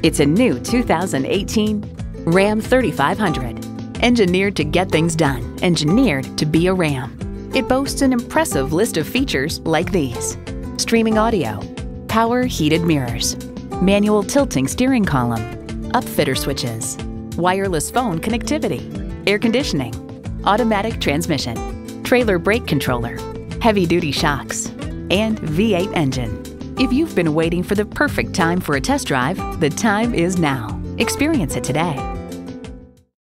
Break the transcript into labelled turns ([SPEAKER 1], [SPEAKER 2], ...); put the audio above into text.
[SPEAKER 1] It's a new 2018 Ram 3500. Engineered to get things done, engineered to be a Ram. It boasts an impressive list of features like these: streaming audio, power heated mirrors, manual tilting steering column, upfitter switches, wireless phone connectivity, air conditioning, automatic transmission, trailer brake controller, heavy-duty shocks, and V8 engine. If you've been waiting for the perfect time for a test drive, the time is now. Experience it today.